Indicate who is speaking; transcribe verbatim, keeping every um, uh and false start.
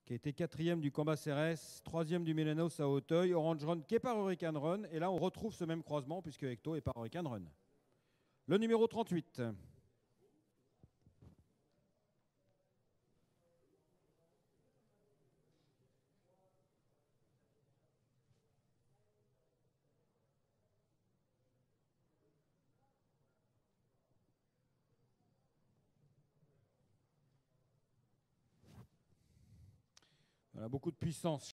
Speaker 1: qui a été quatrième du Combat C R S, troisième du Milenos à Hauteuil, Orange Run qui est par Hurricane Run. Et là, on retrouve ce même croisement puisque Hecto est par Hurricane Run. Le numéro trente-huit. Voilà, beaucoup de puissance